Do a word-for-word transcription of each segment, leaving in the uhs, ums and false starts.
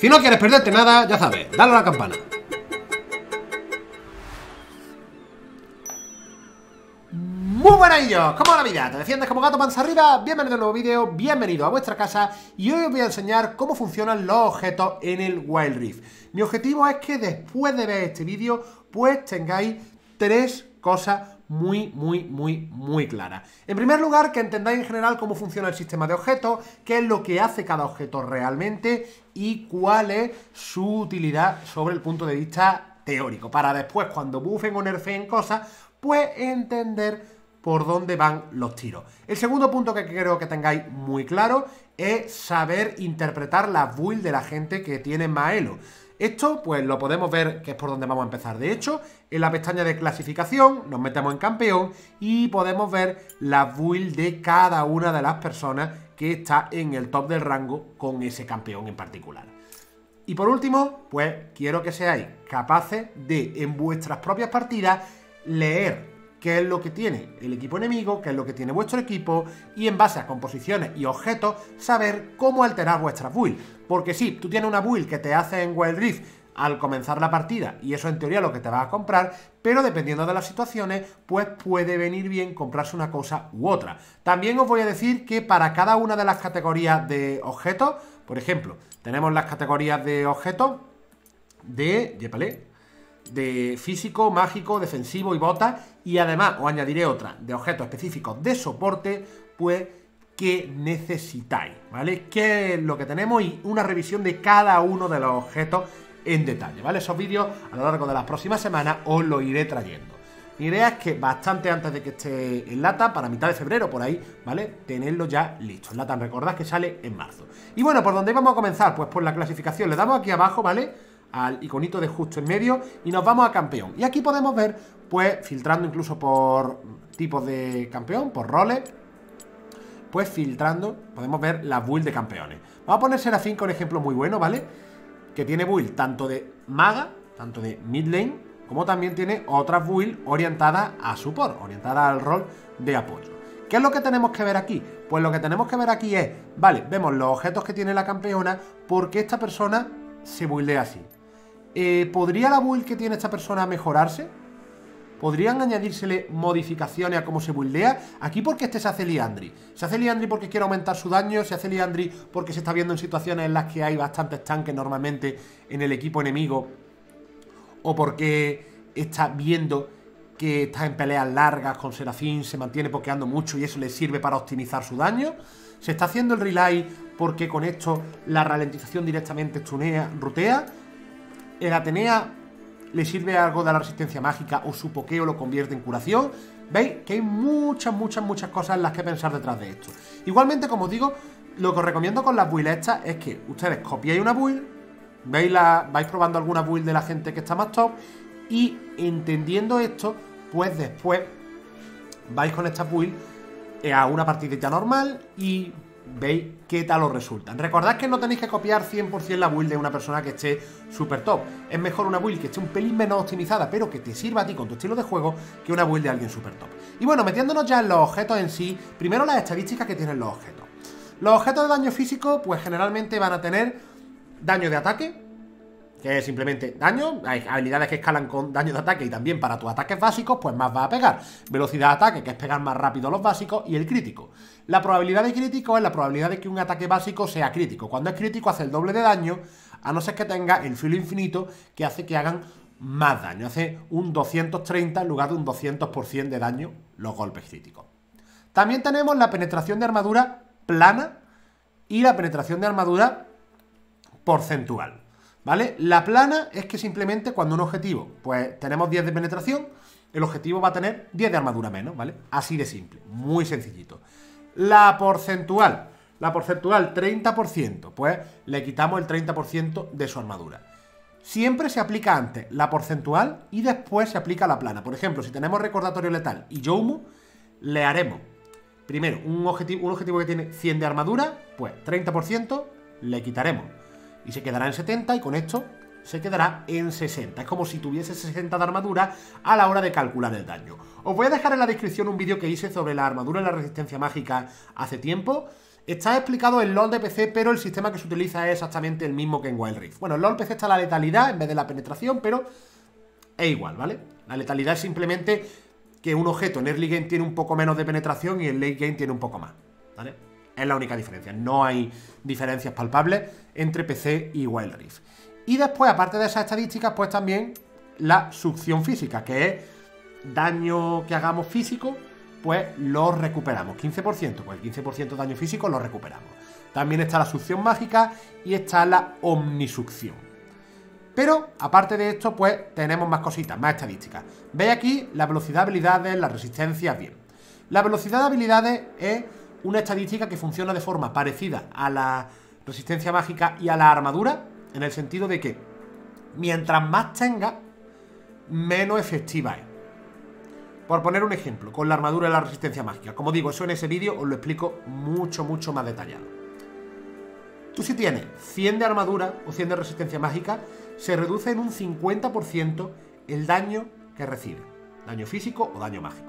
Si no quieres perderte nada, ya sabes, dale a la campana. Muy buenas, yo, ¿cómo va la vida? ¿Te defiendes como gato panza arriba? Bienvenido a un nuevo vídeo, bienvenido a vuestra casa. Y hoy os voy a enseñar cómo funcionan los objetos en el Wild Rift. Mi objetivo es que después de ver este vídeo, pues tengáis tres cosas muy, muy, muy, muy claras. En primer lugar, que entendáis en general cómo funciona el sistema de objetos, qué es lo que hace cada objeto realmente y cuál es su utilidad sobre el punto de vista teórico, para después, cuando buffen o nerfeen cosas, pues entender por dónde van los tiros. El segundo punto que quiero que tengáis muy claro es saber interpretar las builds de la gente que tiene más elo. Esto pues lo podemos ver, que es por donde vamos a empezar. De hecho, en la pestaña de clasificación nos metemos en campeón y podemos ver la build de cada una de las personas que está en el top del rango con ese campeón en particular. Y por último, pues quiero que seáis capaces de, en vuestras propias partidas, leer qué es lo que tiene el equipo enemigo, qué es lo que tiene vuestro equipo, y en base a composiciones y objetos, saber cómo alterar vuestras builds. Porque sí, tú tienes una build que te hace en Wild Rift al comenzar la partida, y eso en teoría es lo que te vas a comprar, pero dependiendo de las situaciones, pues puede venir bien comprarse una cosa u otra. También os voy a decir que para cada una de las categorías de objetos, por ejemplo, tenemos las categorías de objetos de... Yepale, de físico, mágico, defensivo y botas, y además os añadiré otra de objetos específicos de soporte, pues que necesitáis, ¿vale? ¿Qué es lo que tenemos? Y una revisión de cada uno de los objetos en detalle, ¿vale? Esos vídeos a lo largo de las próximas semanas os los iré trayendo. Mi idea es que bastante antes de que esté en lata, para mitad de febrero, por ahí, ¿vale? Tenerlo ya listo. En lata, recordad que sale en marzo. Y bueno, ¿por dónde vamos a comenzar? Pues por la clasificación. Le damos aquí abajo, ¿vale?, al iconito de justo en medio y nos vamos a campeón. Y aquí podemos ver, pues, filtrando incluso por tipos de campeón, por roles, pues filtrando, podemos ver las builds de campeones. Vamos a poner Serafín con ejemplo muy bueno, ¿vale? Que tiene build tanto de maga, tanto de mid lane, como también tiene otras builds orientadas a support, orientadas al rol de apoyo. ¿Qué es lo que tenemos que ver aquí? Pues lo que tenemos que ver aquí es, vale, vemos los objetos que tiene la campeona, porque esta persona se buildea así. Eh, ¿Podría la build que tiene esta persona mejorarse? ¿Podrían añadírsele modificaciones a cómo se buildea? Aquí porque este se hace Liandry. Se hace Liandry porque quiere aumentar su daño, se hace Liandry porque se está viendo en situaciones en las que hay bastantes tanques normalmente en el equipo enemigo, o porque está viendo que está en peleas largas con Serafín, se mantiene pokeando mucho y eso le sirve para optimizar su daño. Se está haciendo el relay porque con esto la ralentización directamente stunea, rutea. El Atenea le sirve algo de la resistencia mágica o su pokeo lo convierte en curación. ¿Veis? Que hay muchas, muchas, muchas cosas en las que pensar detrás de esto. Igualmente, como os digo, lo que os recomiendo con las builds estas es que ustedes copiáis una build, veis la, vais probando alguna build de la gente que está más top y entendiendo esto, pues después vais con esta build a una partidita normal y veis qué tal os resultan. Recordad que no tenéis que copiar cien por cien la build de una persona que esté súper top. Es mejor una build que esté un pelín menos optimizada, pero que te sirva a ti con tu estilo de juego, que una build de alguien súper top. Y bueno, metiéndonos ya en los objetos en sí, primero las estadísticas que tienen los objetos. Los objetos de daño físico, pues generalmente van a tener daño de ataque, que es simplemente daño. Hay habilidades que escalan con daño de ataque y también para tus ataques básicos, pues más va a pegar. Velocidad de ataque, que es pegar más rápido a los básicos, y el crítico. La probabilidad de crítico es la probabilidad de que un ataque básico sea crítico. Cuando es crítico hace el doble de daño, a no ser que tenga el filo infinito, que hace que hagan más daño. Hace un doscientos treinta en lugar de un doscientos por cien de daño los golpes críticos. También tenemos la penetración de armadura plana y la penetración de armadura porcentual, ¿vale? La plana es que simplemente cuando un objetivo, pues tenemos diez de penetración, el objetivo va a tener diez de armadura menos, ¿vale? Así de simple, muy sencillito. La porcentual, la porcentual treinta por ciento, pues le quitamos el treinta por ciento de su armadura. Siempre se aplica antes la porcentual y después se aplica la plana. Por ejemplo, si tenemos recordatorio letal y Youmu, le haremos primero un objetivo, un objetivo que tiene cien de armadura, pues treinta por ciento le quitaremos y se quedará en setenta, y con esto se quedará en sesenta. Es como si tuviese sesenta de armadura a la hora de calcular el daño. Os voy a dejar en la descripción un vídeo que hice sobre la armadura y la resistencia mágica hace tiempo. Está explicado en LOL de P C, pero el sistema que se utiliza es exactamente el mismo que en Wild Rift. Bueno, en LOL P C está la letalidad en vez de la penetración, pero es igual, ¿vale? La letalidad es simplemente que un objeto en early game tiene un poco menos de penetración y en late game tiene un poco más, ¿vale? Es la única diferencia. No hay diferencias palpables entre P C y Wild Rift. Y después, aparte de esas estadísticas, pues también la succión física, que es daño que hagamos físico, pues lo recuperamos. quince por ciento, pues el quince por ciento de daño físico lo recuperamos. También está la succión mágica y está la omnisucción. Pero, aparte de esto, pues tenemos más cositas, más estadísticas. Veis aquí la velocidad de habilidades, la resistencia, bien. La velocidad de habilidades es una estadística que funciona de forma parecida a la resistencia mágica y a la armadura, en el sentido de que mientras más tenga, menos efectiva es. Por poner un ejemplo, con la armadura y la resistencia mágica. Como digo, eso en ese vídeo os lo explico mucho, mucho más detallado. Tú si tienes cien de armadura o cien de resistencia mágica, se reduce en un cincuenta por ciento el daño que recibe. Daño físico o daño mágico.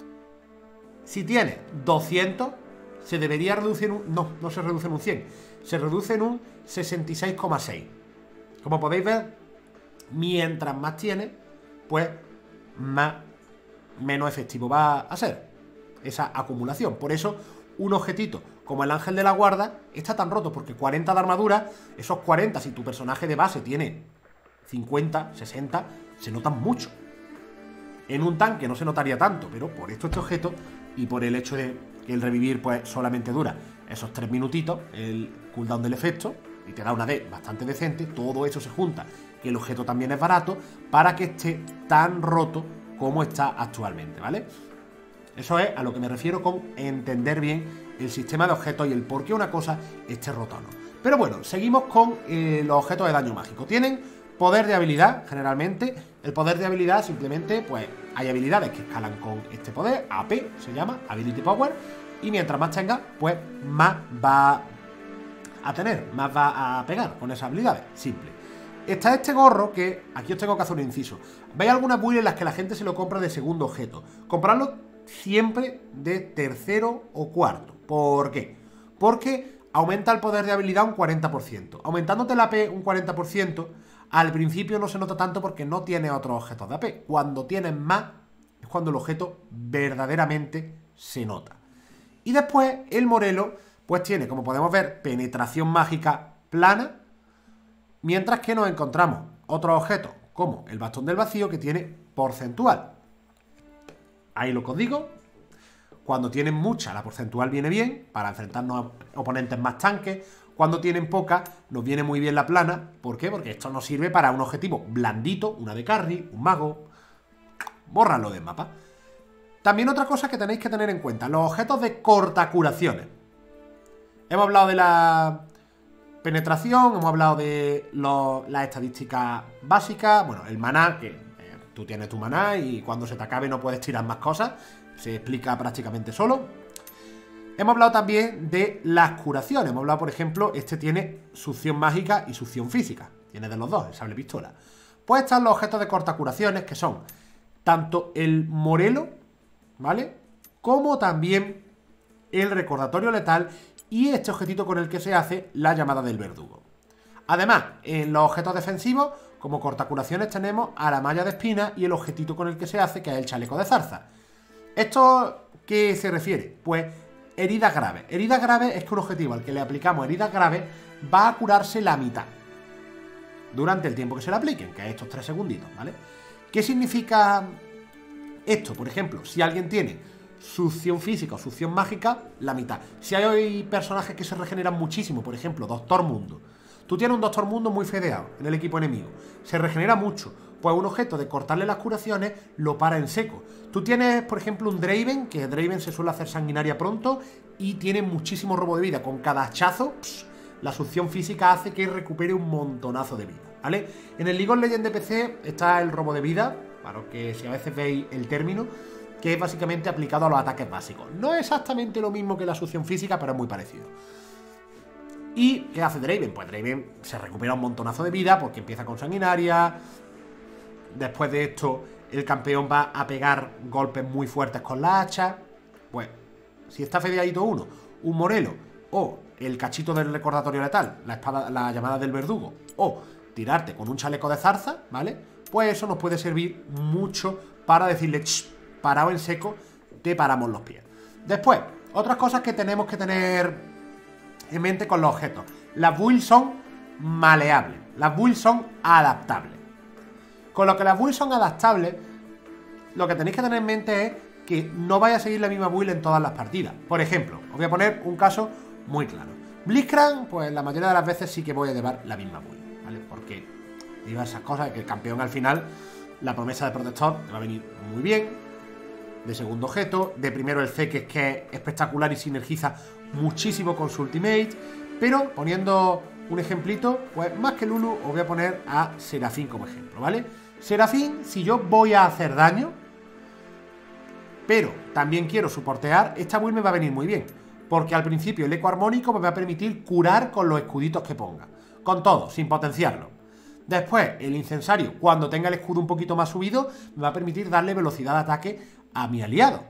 Si tienes doscientos, se debería reducir en un... No, no se reduce en un cien. Se reduce en un sesenta y seis coma seis. Como podéis ver, mientras más tienes, pues más... menos efectivo va a ser esa acumulación. Por eso un objetito como el ángel de la guarda está tan roto, porque cuarenta de armadura, esos cuarenta, si tu personaje de base tiene cincuenta, sesenta, se notan mucho. En un tanque no se notaría tanto, pero por esto este objeto y por el hecho de que el revivir pues solamente dura esos tres minutitos, el cooldown del efecto, y te da una D bastante decente, todo eso se junta, que el objeto también es barato, para que esté tan roto como está actualmente, ¿vale? Eso es a lo que me refiero con entender bien el sistema de objetos y el por qué una cosa esté rota o no. Pero bueno, seguimos con eh, los objetos de daño mágico. Tienen poder de habilidad, generalmente. El poder de habilidad simplemente, pues, hay habilidades que escalan con este poder, A P se llama, Ability Power, y mientras más tenga, pues, más va a tener, más va a pegar con esas habilidades, simple. Está este gorro que, aquí os tengo que hacer un inciso. Veis algunas builds en las que la gente se lo compra de segundo objeto. Comprarlo siempre de tercero o cuarto. ¿Por qué? Porque aumenta el poder de habilidad un cuarenta por ciento. Aumentándote la A P un cuarenta por ciento, al principio no se nota tanto porque no tiene otros objetos de A P. Cuando tienes más, es cuando el objeto verdaderamente se nota. Y después el Morelo, pues tiene, como podemos ver, penetración mágica plana, mientras que nos encontramos otros objetos, como el bastón del vacío, que tiene porcentual. Ahí lo que os digo, cuando tienen mucha, la porcentual viene bien, para enfrentarnos a oponentes más tanques. Cuando tienen poca, nos viene muy bien la plana. ¿Por qué? Porque esto nos sirve para un objetivo blandito, una de carry, un mago. Bórralo del mapa. También otra cosa que tenéis que tener en cuenta, los objetos de cortacuraciones. Hemos hablado de la penetración, hemos hablado de lo, las estadísticas básicas, bueno, el maná, que eh, tú tienes tu maná y cuando se te acabe no puedes tirar más cosas, se explica prácticamente solo. Hemos hablado también de las curaciones, hemos hablado, por ejemplo, este tiene succión mágica y succión física, tiene de los dos, el sable pistola. Pues están los objetos de cortacuraciones, que son tanto el Morelo, ¿vale? Como también el recordatorio letal y este objetito con el que se hace la llamada del verdugo. Además, en los objetos defensivos, como cortacuraciones, tenemos a la malla de espina y el objetito con el que se hace, que es el chaleco de zarza. ¿Esto qué se refiere? Pues heridas graves. Heridas graves es que un objetivo al que le aplicamos heridas graves va a curarse la mitad durante el tiempo que se le apliquen, que es estos tres segunditos, ¿vale? ¿Qué significa esto? Por ejemplo, si alguien tiene succión física o succión mágica, la mitad. Si hay personajes que se regeneran muchísimo, por ejemplo, Doctor Mundo. Tú tienes un Doctor Mundo muy fedeado en el equipo enemigo. Se regenera mucho. Pues un objeto de cortarle las curaciones lo para en seco. Tú tienes, por ejemplo, un Draven, que Draven se suele hacer sanguinaria pronto y tiene muchísimo robo de vida. Con cada hachazo, pss, la succión física hace que recupere un montonazo de vida, ¿vale? En el League of Legends de P C está el robo de vida, para que si a veces veis el término, que es básicamente aplicado a los ataques básicos. No es exactamente lo mismo que la succión física, pero es muy parecido. ¿Y qué hace Draven? Pues Draven se recupera un montonazo de vida porque empieza con sanguinaria. Después de esto, el campeón va a pegar golpes muy fuertes con la hacha. Pues, si está fedeadito uno, un Morelo o el cachito del recordatorio letal, la espada, la llamada del verdugo, o tirarte con un chaleco de zarza, ¿vale? Pues eso nos puede servir mucho para decirle, parado en seco, te paramos los pies. Después, otras cosas que tenemos que tener en mente con los objetos. Las builds son maleables, las builds son adaptables. Con lo que las builds son adaptables, lo que tenéis que tener en mente es que no vaya a seguir la misma build en todas las partidas. Por ejemplo, os voy a poner un caso muy claro. Blitzcrank, pues la mayoría de las veces sí que voy a llevar la misma build, ¿vale? Porque digo esas cosas, que el campeón al final, la promesa de protector te va a venir muy bien. De segundo objeto, de primero el C, que es que es espectacular y sinergiza muchísimo con su ultimate. Pero poniendo un ejemplito, pues más que Lulu os voy a poner a Serafín como ejemplo, ¿vale? Serafín, si yo voy a hacer daño, pero también quiero soportear, esta build me va a venir muy bien, porque al principio el eco armónico me va a permitir curar con los escuditos que ponga, con todo, sin potenciarlo. Después, el incensario, cuando tenga el escudo un poquito más subido, me va a permitir darle velocidad de ataque a mi aliado.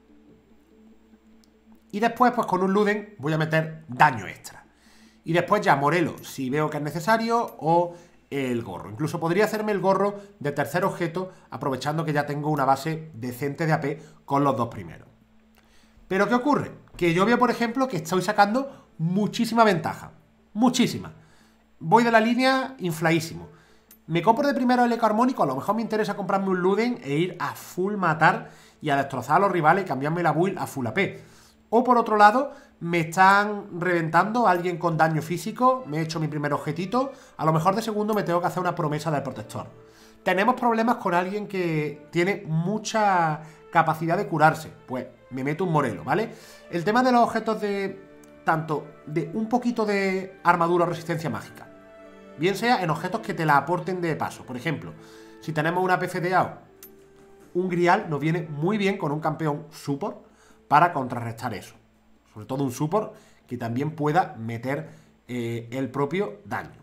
Y después, pues con un Luden voy a meter daño extra. Y después ya Morelo, si veo que es necesario, o el gorro. Incluso podría hacerme el gorro de tercer objeto, aprovechando que ya tengo una base decente de A P con los dos primeros. Pero ¿qué ocurre? Que yo veo, por ejemplo, que estoy sacando muchísima ventaja. Muchísima. Voy de la línea infladísimo. Me compro de primero el eco armónico, a lo mejor me interesa comprarme un Luden e ir a full matar y a destrozar a los rivales y cambiarme la build a full A P. O por otro lado, me están reventando a alguien con daño físico, me he hecho mi primer objetito, a lo mejor de segundo me tengo que hacer una promesa del protector. Tenemos problemas con alguien que tiene mucha capacidad de curarse, pues me meto un Morelo, ¿vale? El tema de los objetos de tanto de un poquito de armadura o resistencia mágica, bien sea en objetos que te la aporten de paso. Por ejemplo, si tenemos una P F D A, un Grial nos viene muy bien con un campeón support para contrarrestar eso. Sobre todo un support que también pueda meter eh, el propio daño.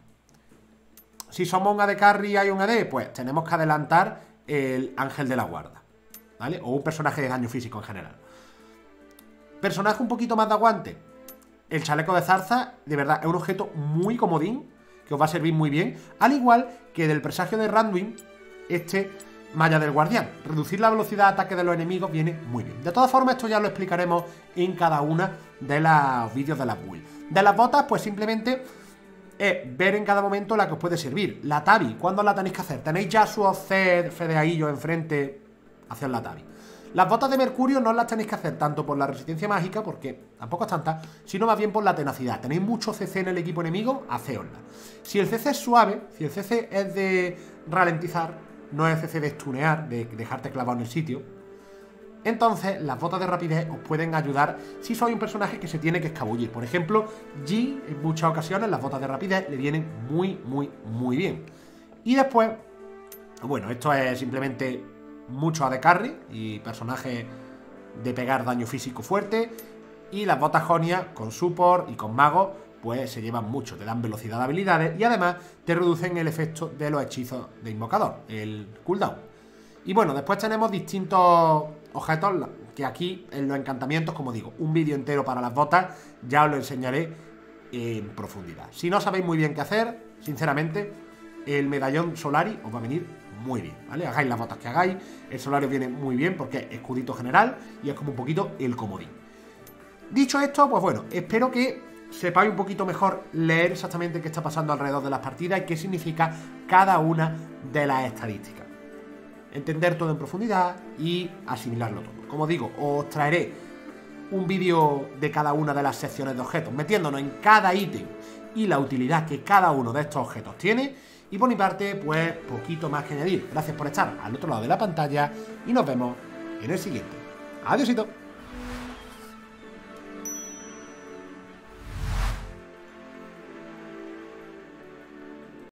Si somos un A D carry y hay un A D, pues tenemos que adelantar el Ángel de la Guarda, ¿vale? O un personaje de daño físico en general. Personaje un poquito más de aguante. El chaleco de zarza, de verdad, es un objeto muy comodín, que os va a servir muy bien. Al igual que del presagio de Randuin, este Malla del Guardián. Reducir la velocidad de ataque de los enemigos viene muy bien. De todas formas, esto ya lo explicaremos en cada una de los vídeos de las builds. De las botas, pues simplemente es ver en cada momento la que os puede servir. La Tabi, ¿cuándo la tenéis que hacer? ¿Tenéis ya su Oced Fedeaillo enfrente? Hacer la Tabi. Las botas de Mercurio no las tenéis que hacer tanto por la resistencia mágica, porque tampoco es tanta, sino más bien por la tenacidad. Tenéis mucho C C en el equipo enemigo, haceosla. Si el C C es suave, si el C C es de ralentizar, no es C C de stunear, de dejarte clavado en el sitio, entonces las botas de rapidez os pueden ayudar si sois un personaje que se tiene que escabullir. Por ejemplo, G, en muchas ocasiones las botas de rapidez le vienen muy, muy, muy bien. Y después, bueno, esto es simplemente mucho A D carry y personajes de pegar daño físico fuerte. Y las botas Jonia con support y con magos pues se llevan mucho, te dan velocidad de habilidades y además te reducen el efecto de los hechizos de invocador, el cooldown. Y bueno, después tenemos distintos objetos que aquí en los encantamientos, como digo, un vídeo entero para las botas, ya os lo enseñaré en profundidad. Si no sabéis muy bien qué hacer, sinceramente, el medallón Solari os va a venir muy bien, ¿vale? Hagáis las botas que hagáis, el Solari os viene muy bien porque es escudito general y es como un poquito el comodín. Dicho esto, pues bueno, espero que sepáis un poquito mejor leer exactamente qué está pasando alrededor de las partidas y qué significa cada una de las estadísticas. Entender todo en profundidad y asimilarlo todo. Como digo, os traeré un vídeo de cada una de las secciones de objetos, metiéndonos en cada ítem y la utilidad que cada uno de estos objetos tiene. Y por mi parte, pues poquito más que añadir. Gracias por estar al otro lado de la pantalla y nos vemos en el siguiente. Adiósito.